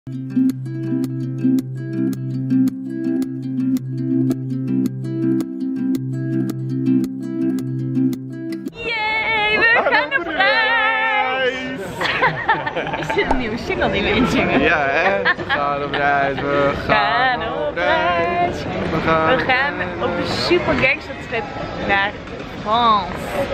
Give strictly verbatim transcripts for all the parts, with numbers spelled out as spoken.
Yay, we gaan op reis! Is dit een nieuwe single die we inzingen? Ja, hè? We gaan op reis, we gaan, gaan op reis. We gaan, we gaan op een super gangster trip naar France.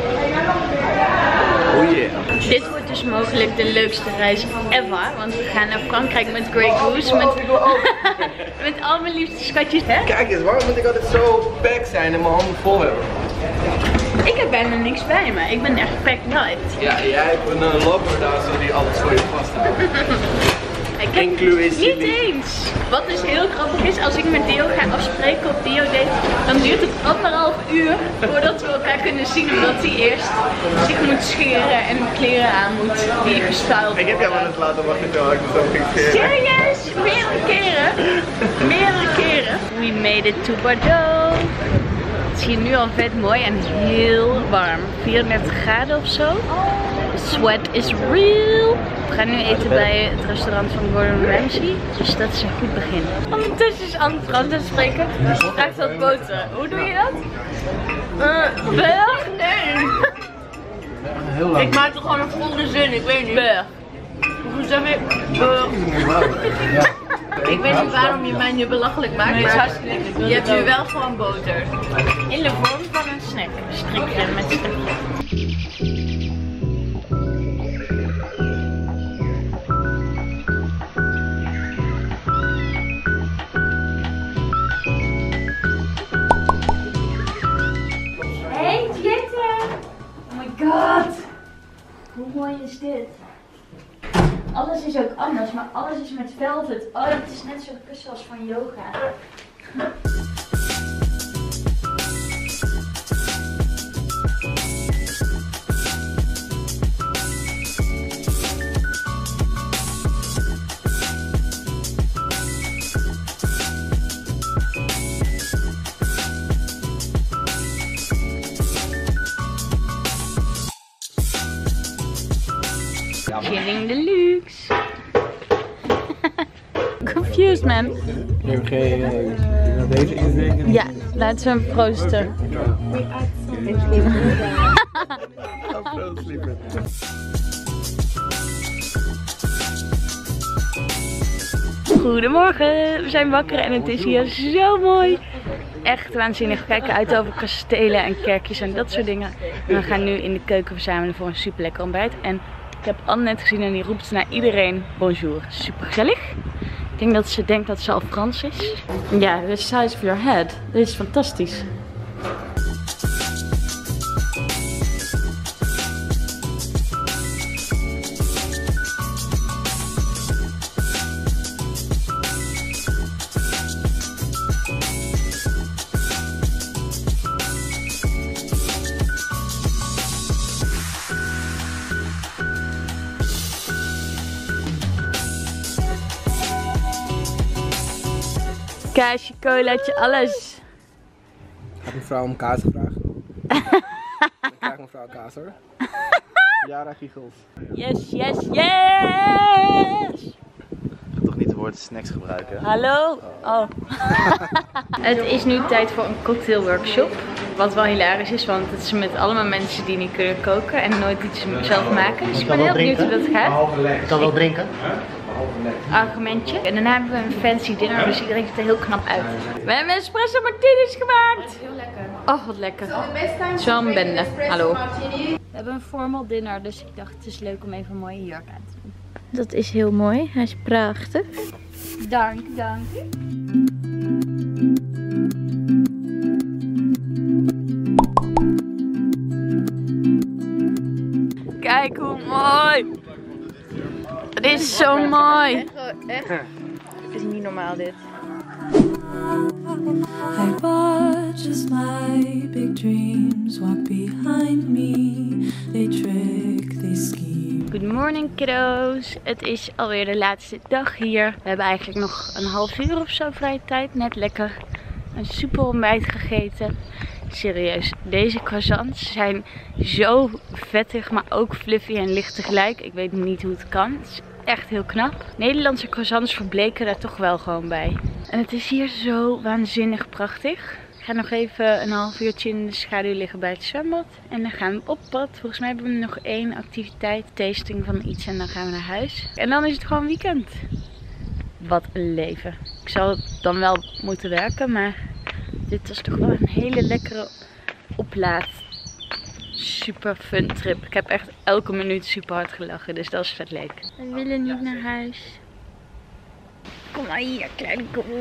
Oh yeah. Dit wordt dus mogelijk de leukste reis ever, want we gaan naar Frankrijk met Grey Goose, met, met al mijn liefste schatjes, hè? Kijk eens, waarom moet ik altijd zo pack zijn en mijn handen vol hebben? Ik heb bijna niks bij me, ik ben echt pack light. Ja, jij hebt een uh, lover daar zo die alles voor je vasthoudt. Ik heb niet eens. Wat dus heel grappig is, als ik met Dio ga afspreken op Dio date, dan duurt het anderhalf uur voordat we elkaar kunnen zien, omdat hij eerst zich moet scheren en kleren aan moet die gestyled. Ik heb jou wel eens laten wachten terwijl ik me zo ging scheren. Serieus? Meerdere keren? Meerdere keren. We made it to Bordeaux. Het is hier nu al vet mooi en heel warm. vierendertig graden of zo. The sweat is real. We gaan nu eten bij het restaurant van Gordon Ramsay. Dus dat is een goed begin. Ondertussen is Anne Frans aan het spreken. Ze vraagt wat boter. Hoe doe je dat? Uh, Burg? Nee. Heel lang. Ik maak er gewoon een volle zin, ik weet niet. Burg. Hoe zeg je? Burg. Ja. Ik weet niet waarom je mij nu belachelijk maakt, nee, maar je hebt nu wel gewoon boter. In de vorm van een snack. Een strikje met stukje. Hey Jette! Oh my god! Hoe mooi is dit? Alles is ook anders, maar alles is met velvet. Oh, het is net zo'n kussen als van yoga. Chilling deluxe. Confused man. Deze inzingen. Ja, laten we hem proosten. Goedemorgen, we zijn wakker en het is hier zo mooi. Echt waanzinnig. We kijken uit over kastelen en kerkjes en dat soort dingen. En we gaan nu in de keuken verzamelen voor een super lekker ontbijt. En ik heb Anne net gezien en die roept naar iedereen bonjour. Super gezellig. Ik denk dat ze denkt dat ze al Frans is. Ja, the size of your head. Dit is fantastisch. Kaasje, colaatje, alles. Gaat mevrouw om kaas vragen? Ik krijg mevrouw kaas hoor. Jara Giegels. Yes, yes, yes! Ik ga toch niet het woord snacks gebruiken? Hallo? Oh. Het is nu tijd voor een cocktailworkshop. Wat wel hilarisch is, want het is met allemaal mensen die niet kunnen koken en nooit iets zelf maken. Dus ik ben heel benieuwd hoe dat gaat. Ik kan wel drinken. Argumentje. En daarna hebben we een fancy dinner, dus iedereen ziet er heel knap uit. We hebben espresso martinis gemaakt. Heel lekker. Oh, wat lekker. Zo'n bende. Hallo. We hebben een formal dinner, dus ik dacht het is leuk om even een mooie jurk aan te doen. Dat is heel mooi. Hij is prachtig. Dank, dank. Kijk hoe mooi. Het is zo mooi. Echt, echt. Het is niet normaal dit. I watch as my big dreams walk behind me. They trick, they scheme. Good morning kiddo's. Het is alweer de laatste dag hier. We hebben eigenlijk nog een half uur of zo vrije tijd. Net lekker een super ontbijt gegeten. Serieus, deze croissants zijn zo vettig, maar ook fluffy en licht tegelijk. Ik weet niet hoe het kan. Het is echt heel knap. Nederlandse croissants verbleken daar toch wel gewoon bij. En het is hier zo waanzinnig prachtig. Ik ga nog even een half uurtje in de schaduw liggen bij het zwembad. En dan gaan we op pad. Volgens mij hebben we nog één activiteit. Tasting van iets en dan gaan we naar huis. En dan is het gewoon weekend. Wat een leven. Ik zal dan wel moeten werken, maar dit was toch wel een hele lekkere oplaad. Super fun trip. Ik heb echt elke minuut super hard gelachen, dus dat is vet leuk. We willen niet naar huis. Kom maar hier, kleine koe.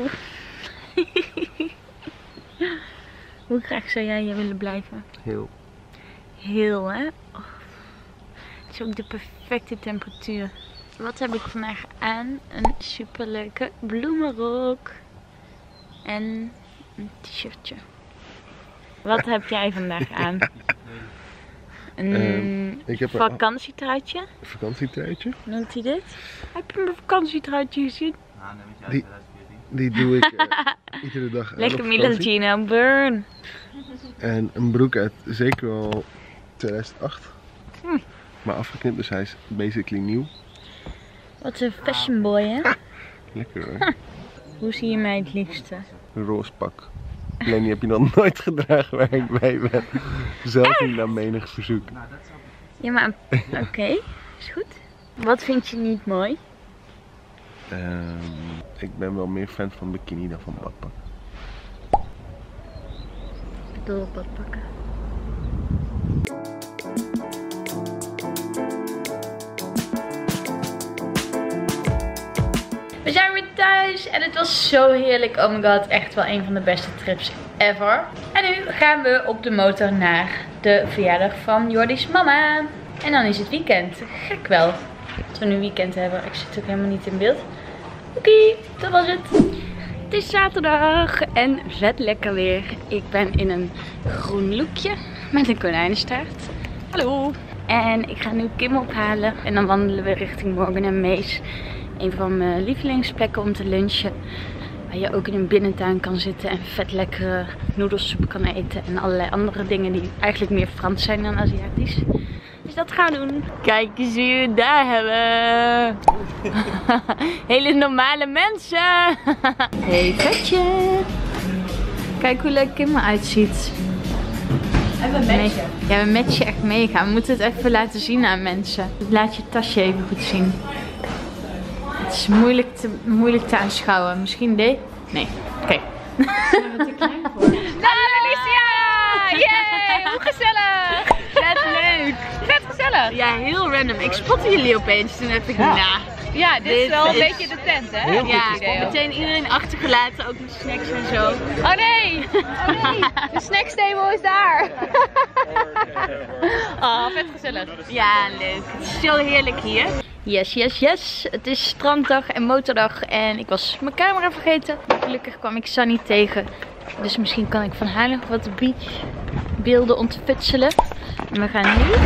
Hoe graag zou jij hier willen blijven? Heel. Heel, hè? Oh. Het is ook de perfecte temperatuur. Wat heb ik vandaag aan? Een superleuke bloemenrok. En een t-shirtje. Wat heb jij vandaag aan? Een um, ik heb vakantietruitje. Een vakantietruitje. Noemt hij dit? Heb je mijn vakantietruitje gezien? Die, die doe ik uh, iedere dag aan. Lekker Milantino burn. En een broek uit zeker wel tweeduizend acht. Hm. Maar afgeknipt, dus hij is basically nieuw. Wat een fashion boy, hè? Lekker hoor. Hoe zie je mij het liefste? Een roze pak. Alleen die heb je nog nooit gedragen waar ik bij ben. Zelf niet naar menig verzoek. Ja, maar oké, okay. Is goed. Wat vind je niet mooi? Um, ik ben wel meer fan van bikini dan van badpak. Ik wil op badpakken. We zijn weer thuis en het was zo heerlijk. Oh my god, echt wel een van de beste trips ever. En nu gaan we op de motor naar de verjaardag van Jordi's mama. En dan is het weekend. Gek wel dat we nu weekend hebben. Ik zit ook helemaal niet in beeld. Oké, okay, dat was het. Het is zaterdag en vet lekker weer. Ik ben in een groen lookje met een konijnenstaart. Hallo. En ik ga nu Kim ophalen en dan wandelen we richting Morgan en Mees. Een van mijn lievelingsplekken om te lunchen. Waar je ook in een binnentuin kan zitten en vet lekkere noedelsoep kan eten. En allerlei andere dingen die eigenlijk meer Frans zijn dan Aziatisch. Dus dat gaan we doen. Kijk eens wie we daar hebben. Hele normale mensen. Hey vetje. Kijk hoe leuk Kim eruit ziet. En we matchen. Ja, we matchen echt mega. We moeten het even laten zien aan mensen. Laat je tasje even goed zien. Het is moeilijk te, moeilijk te aanschouwen. Misschien deze? Nee. Oké. Okay. Zijn we te klein voor? Hallo Alicia! Yay! Hoe gezellig! Vet leuk! Vet gezellig! Ja, heel random. Ik spotte jullie opeens. Toen heb ik ja. na. Ja, dit, dit is wel een is... beetje de tent, hè? Heel ja, idee, meteen iedereen achtergelaten. Ook met snacks en zo. Oh nee! Oh nee! De snackstable is daar! Oh, vet gezellig. Ja, leuk. Het is zo heerlijk hier. Yes, yes, yes. Het is stranddag en motordag en ik was mijn camera vergeten. Gelukkig kwam ik Sunny tegen. Dus misschien kan ik van haar nog wat beachbeelden ontfutselen. En we gaan nu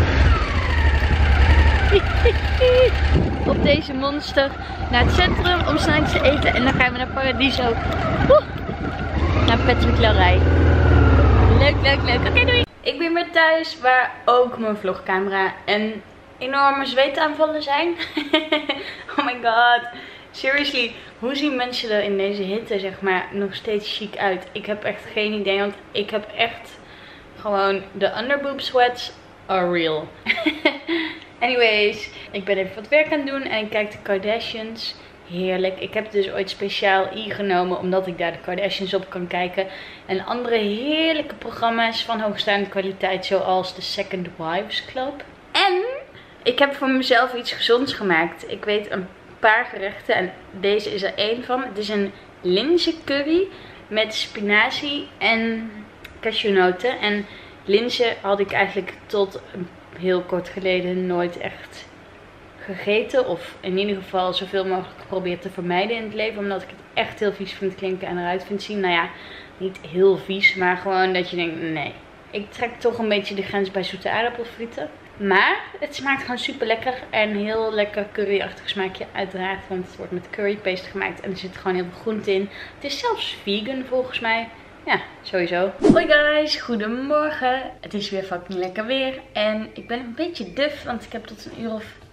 op deze monster naar het centrum om snacks te eten. En dan gaan we naar Paradiso. Woe! Naar Patrick Larij. Leuk, leuk, leuk. Oké, okay, doei. Ik ben weer thuis waar ook mijn vlogcamera en enorme zweetaanvallen zijn. Oh my god. Seriously, hoe zien mensen er in deze hitte zeg maar nog steeds chic uit? Ik heb echt geen idee, want ik heb echt gewoon de underboob sweats are real. Anyways, ik ben even wat werk aan het doen en ik kijk de Kardashians. Heerlijk. Ik heb dus ooit speciaal i genomen omdat ik daar de Kardashians op kan kijken. En andere heerlijke programma's van hoogstaande kwaliteit zoals de Second Wives Club. En ik heb voor mezelf iets gezonds gemaakt. Ik weet een paar gerechten en deze is er één van. Het is een linzencurry met spinazie en cashewnoten. En linzen had ik eigenlijk tot heel kort geleden nooit echt gegeten. Of in ieder geval zoveel mogelijk geprobeerd te vermijden in het leven. Omdat ik het echt heel vies vind klinken en eruit vind zien. Nou ja, niet heel vies, maar gewoon dat je denkt, nee. Ik trek toch een beetje de grens bij zoete aardappelfrieten. Maar het smaakt gewoon super lekker. En heel lekker curryachtig smaakje uiteraard. Want het wordt met currypaste gemaakt. En er zit gewoon heel veel groente in. Het is zelfs vegan volgens mij. Ja, sowieso. Hoi guys, goedemorgen. Het is weer fucking lekker weer. En ik ben een beetje duf. Want ik heb tot een uur of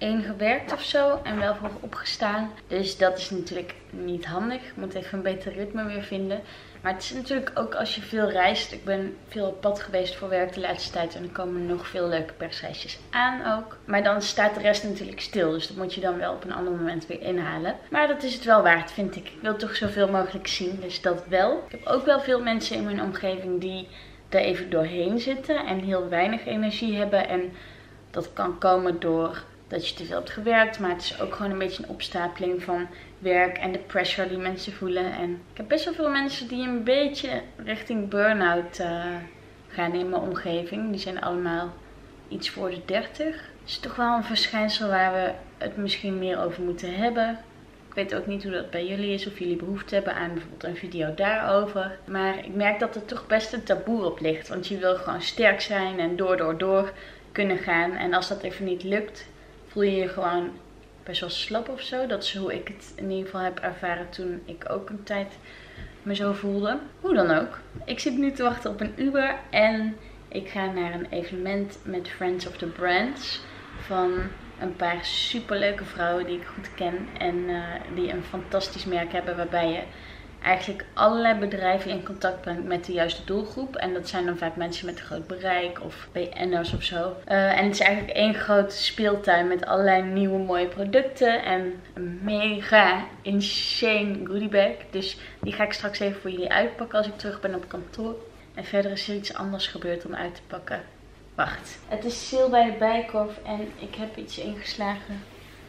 één gewerkt of zo en wel vroeg opgestaan. Dus dat is natuurlijk niet handig. Ik moet even een beter ritme weer vinden. Maar het is natuurlijk ook als je veel reist. Ik ben veel op pad geweest voor werk de laatste tijd. En er komen nog veel leuke persreisjes aan ook. Maar dan staat de rest natuurlijk stil. Dus dat moet je dan wel op een ander moment weer inhalen. Maar dat is het wel waard, vind ik. Ik wil toch zoveel mogelijk zien. Dus dat wel. Ik heb ook wel veel mensen in mijn omgeving die er even doorheen zitten. En heel weinig energie hebben. En dat kan komen door dat je te veel hebt gewerkt. Maar het is ook gewoon een beetje een opstapeling van werk en de pressure die mensen voelen. En ik heb best wel veel mensen die een beetje richting burn-out uh, gaan in mijn omgeving. Die zijn allemaal iets voor de dertig. Het is toch wel een verschijnsel waar we het misschien meer over moeten hebben. Ik weet ook niet hoe dat bij jullie is. Of jullie behoefte hebben aan bijvoorbeeld een video daarover. Maar ik merk dat er toch best een taboe op ligt. Want je wil gewoon sterk zijn en door, door, door kunnen gaan. En als dat even niet lukt, voel je je gewoon best wel slap of zo. Dat is hoe ik het in ieder geval heb ervaren toen ik ook een tijd me zo voelde. Hoe dan ook. Ik zit nu te wachten op een Uber. En ik ga naar een evenement met Friends of the Brands. Van een paar superleuke vrouwen die ik goed ken. En uh, die een fantastisch merk hebben. Waarbij je eigenlijk allerlei bedrijven in contact brengt met de juiste doelgroep. En dat zijn dan vaak mensen met een groot bereik of B N'ers of zo. Uh, en het is eigenlijk één grote speeltuin met allerlei nieuwe mooie producten. En een mega insane goodie bag. Dus die ga ik straks even voor jullie uitpakken als ik terug ben op kantoor. En verder is er iets anders gebeurd om uit te pakken. Wacht. Het is sale bij de Bijenkorf en ik heb iets ingeslagen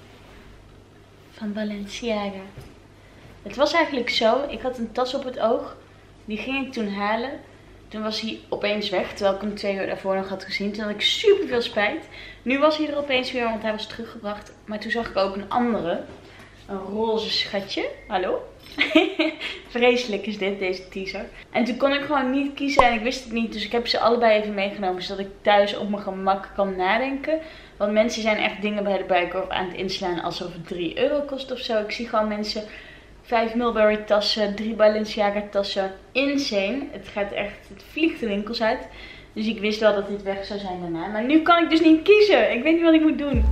van Balenciaga. Het was eigenlijk zo, ik had een tas op het oog, die ging ik toen halen. Toen was hij opeens weg, terwijl ik hem twee uur daarvoor nog had gezien. Toen had ik super veel spijt. Nu was hij er opeens weer, want hij was teruggebracht. Maar toen zag ik ook een andere, een roze schatje. Hallo? Vreselijk is dit, deze teaser. En toen kon ik gewoon niet kiezen en ik wist het niet. Dus ik heb ze allebei even meegenomen, zodat ik thuis op mijn gemak kan nadenken. Want mensen zijn echt dingen bij de Bijenkorf aan het inslaan alsof het drie euro kost of zo. Ik zie gewoon mensen vijf Mulberry tassen, drie Balenciaga tassen. Insane. Het gaat echt, het vliegt de winkels uit. Dus ik wist wel dat dit weg zou zijn daarna. Maar nu kan ik dus niet kiezen. Ik weet niet wat ik moet doen.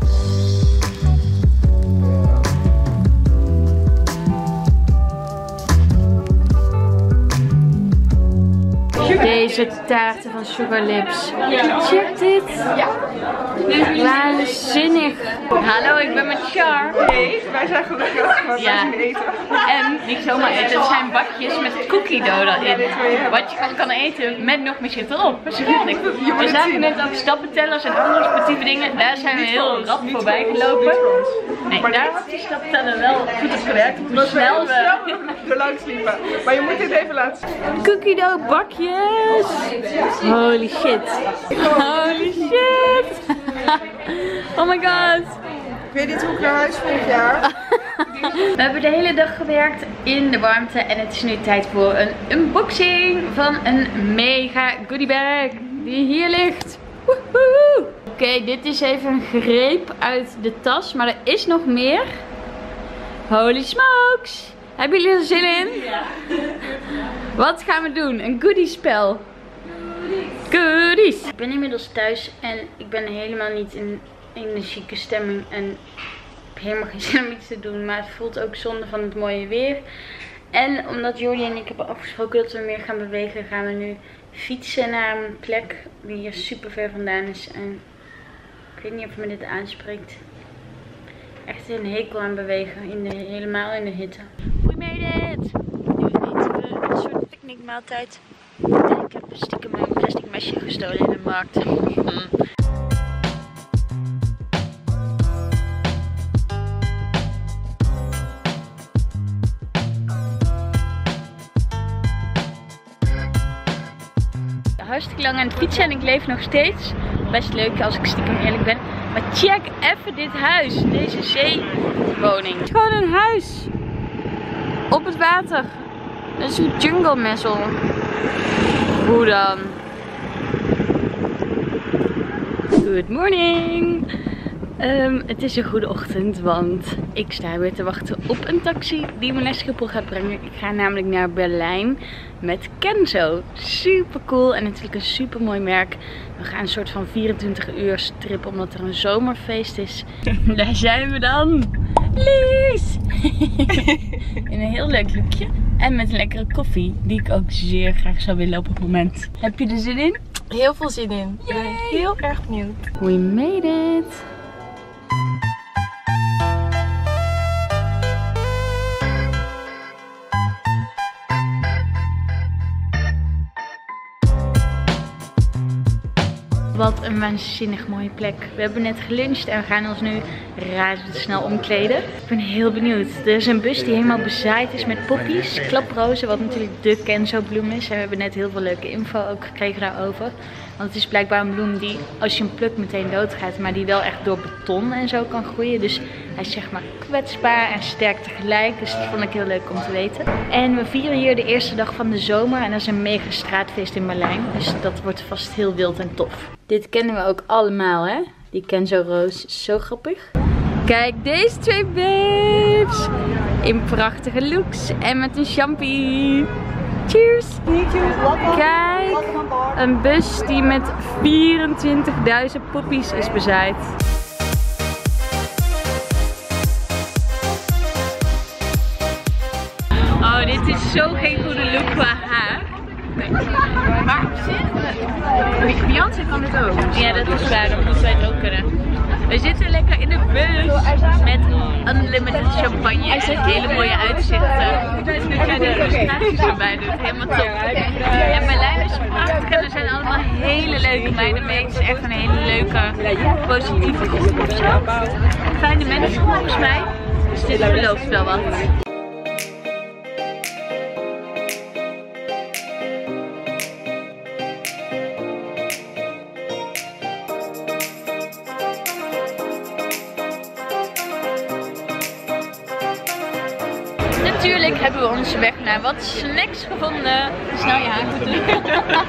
Deze taarten van Sugar Lips. Check dit. Ja. Waanzinnig. Hallo, ik ben met Char. Nee, wij zijn gelukkig, want ja. wij zien eten. En niet zomaar eten, het zijn bakjes met cookie dough erin. Wat je gewoon kan eten met nog meer shit erop. Verschrikkelijk. We zagen net ook stappentellers en andere sportieve dingen. Daar zijn we heel rap voorbij gelopen. Nee, daar had die stappenteller wel goed op gewerkt. Hoe snel we er langs liepen. Maar je moet dit even laten zien. Cookie dough bakjes. Holy shit. Holy shit. Oh my god. Ik weet niet hoe ik naar huis vorig jaar. We hebben de hele dag gewerkt in de warmte en het is nu tijd voor een unboxing van een mega goodie bag die hier ligt. Oké, okay, dit is even een greep uit de tas, maar er is nog meer. Holy smokes. Hebben jullie er zin in? Ja. Wat gaan we doen? Een goodie spel. Goodies. Ik ben inmiddels thuis en ik ben helemaal niet in energieke stemming en ik heb helemaal geen zin om iets te doen, maar het voelt ook zonde van het mooie weer. En omdat Jordi en ik hebben afgesproken dat we meer gaan bewegen, gaan we nu fietsen naar een plek die hier super ver vandaan is. En ik weet niet of me dit aanspreekt. Echt een hekel aan bewegen, in de, helemaal in de hitte. We made it! Nu eten we een soort picknickmaaltijd. En ik heb stiekem mijn plastic mesje gestolen in de markt. Hartstikke lang aan het fietsen en ik leef nog steeds. Best leuk als ik stiekem eerlijk ben. Maar check even dit huis. Deze zeewoning. Het is gewoon een huis. Op het water. Dat is een jungle messel. Hoe dan? Good morning. Um, het is een goede ochtend, want ik sta weer te wachten op een taxi die me naar Schiphol gaat brengen. Ik ga namelijk naar Berlijn met Kenzo. Super cool en natuurlijk een super mooi merk. We gaan een soort van vierentwintig uur strip omdat er een zomerfeest is. Daar zijn we dan. Lies! In een heel leuk lookje. En met een lekkere koffie die ik ook zeer graag zou willen op het moment. Heb je er zin in? Heel veel zin in. Ik ben heel erg benieuwd. We made it! Wat een waanzinnig mooie plek. We hebben net geluncht en we gaan ons nu razendsnel omkleden. Ik ben heel benieuwd. Er is een bus die helemaal bezaaid is met poppies, klaprozen, wat natuurlijk de Kenzo bloem is. En we hebben net heel veel leuke info ook gekregen daarover. Want het is blijkbaar een bloem die als je hem plukt meteen doodgaat, maar die wel echt door beton en zo kan groeien. Dus hij is zeg maar kwetsbaar en sterk tegelijk. Dus dat vond ik heel leuk om te weten. En we vieren hier de eerste dag van de zomer en dat is een mega straatfeest in Berlijn. Dus dat wordt vast heel wild en tof. Dit kennen we ook allemaal, hè? Die Kenzo roos. Zo grappig. Kijk, deze twee babes. In prachtige looks. En met een champie. Cheers. Kijk, een bus die met vierentwintigduizend poppies is bezaaid. Oh, dit is zo geen goede look qua haar. Maar op zich, Beyoncé kan het ook. Ja, dat is waar. Dan moeten wij het ook kunnen. We zitten lekker in de bus met unlimited champagne en hele mooie uitzichten. Dat jij de illustraties erbij doet. Helemaal top. En Berlijn is prachtig en er zijn allemaal hele leuke meiden mee. Het is echt een hele leuke, positieve groep. Fijne mensen volgens mij. Dus dit belooft wel wat. Natuurlijk hebben we onze weg naar wat snacks gevonden. Snel je haar goed doen.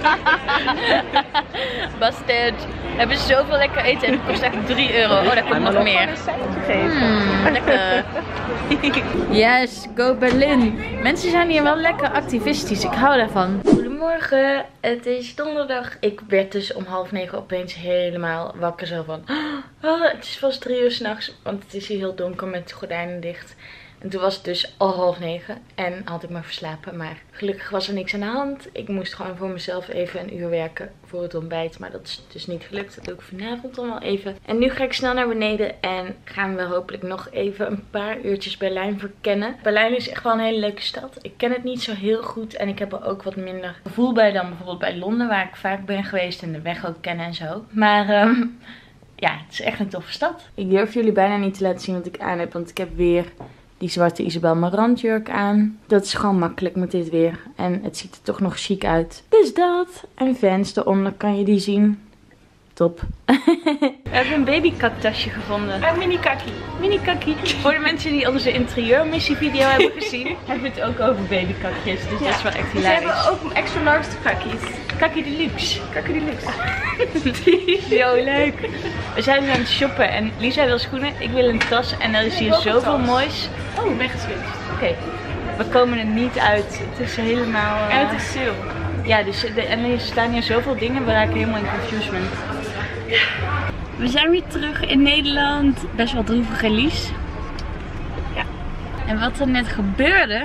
Bastard. We hebben zoveel lekker eten en het kost echt drie euro. Oh, daar komt nog meer. Hmm, lekker. Yes, go Berlin. Mensen zijn hier wel lekker activistisch. Ik hou daarvan. Goedemorgen. Het is donderdag. Ik werd dus om half negen opeens helemaal wakker. Zo van, oh, het is vast drie uur s'nachts. Want het is hier heel donker met de gordijnen dicht. En toen was het dus al half negen en had ik maar verslapen. Maar gelukkig was er niks aan de hand. Ik moest gewoon voor mezelf even een uur werken voor het ontbijt. Maar dat is dus niet gelukt. Dat doe ik vanavond dan wel even. En nu ga ik snel naar beneden en gaan we hopelijk nog even een paar uurtjes Berlijn verkennen. Berlijn is echt wel een hele leuke stad. Ik ken het niet zo heel goed en ik heb er ook wat minder gevoel bij dan bijvoorbeeld bij Londen, waar ik vaak ben geweest en de weg ook ken en zo. Maar um, ja, het is echt een toffe stad. Ik durf jullie bijna niet te laten zien wat ik aan heb, want ik heb weer die zwarte Isabel Marant jurk aan. Dat is gewoon makkelijk met dit weer. En het ziet er toch nog chic uit. Dus dat. En Vans eronder, kan je die zien. Top. We hebben een babykaktasje gevonden. Een mini kakkie. Mini kakkie. Voor de mensen die onze interieurmissievideo hebben gezien, hebben we het ook over babykakjes. Dus ja, dat is wel echt hilarisch. Ze hebben ook extra large kakkies. Kakkie deluxe. Kakkie deluxe. Die is zo leuk. We zijn nu aan het shoppen en Lisa wil schoenen, ik wil een tas en er is hier zoveel moois. Oh, ik ben geswitcht. Oké, okay. We komen er niet uit. Het is helemaal... Uh... En het is sale. Ja, dus de, en er staan hier zoveel dingen, we raken helemaal in confusement. We zijn weer terug in Nederland. Best wel droevig, Lies. Ja. En wat er net gebeurde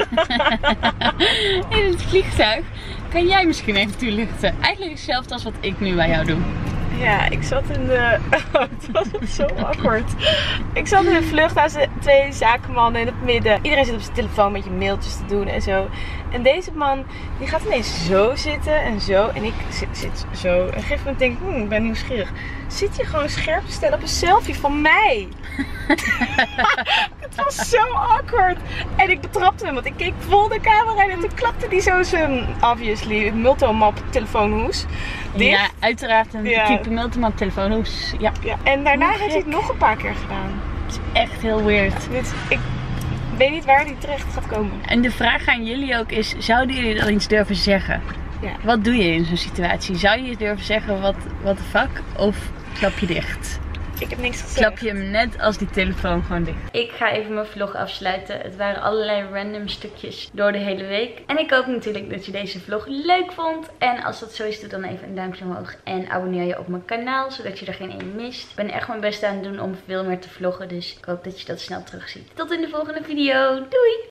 in het vliegtuig, kan jij misschien even toelichten. Eigenlijk hetzelfde als wat ik nu bij jou doe. Ja, ik zat in de... Oh, het was zo awkward. Ik zat in de vlucht naast de twee zakenmannen in het midden. Iedereen zit op zijn telefoon met je mailtjes te doen en zo. En deze man, die gaat ineens zo zitten en zo. En ik zit, zit zo. En op een gegeven moment denk ik, hmm, ik ben nieuwsgierig. Zit hij gewoon scherp te stellen op een selfie van mij? Het was zo awkward. En ik betrapte hem, want ik keek vol de camera in en toen klapte hij zo zijn, obviously, Multomap telefoonhoes dicht. Ja, uiteraard een ja. type Multomap telefoonhoes. Ja. Ja. En daarna heeft hij het nog een paar keer gedaan. Het is echt heel weird. Dit, ik weet niet waar hij terecht gaat komen. En de vraag aan jullie ook is, zouden jullie dat eens durven zeggen? Ja. Wat doe je in zo'n situatie? Zou je durven zeggen, wat what the fuck? Of klap je dicht? Ik heb niks gezegd. Klap je hem net als die telefoon gewoon dicht. Ik ga even mijn vlog afsluiten. Het waren allerlei random stukjes door de hele week. En ik hoop natuurlijk dat je deze vlog leuk vond. En als dat zo is, doe dan even een duimpje omhoog. En abonneer je op mijn kanaal, zodat je er geen één mist. Ik ben echt mijn best aan het doen om veel meer te vloggen. Dus ik hoop dat je dat snel terugziet. Tot in de volgende video. Doei!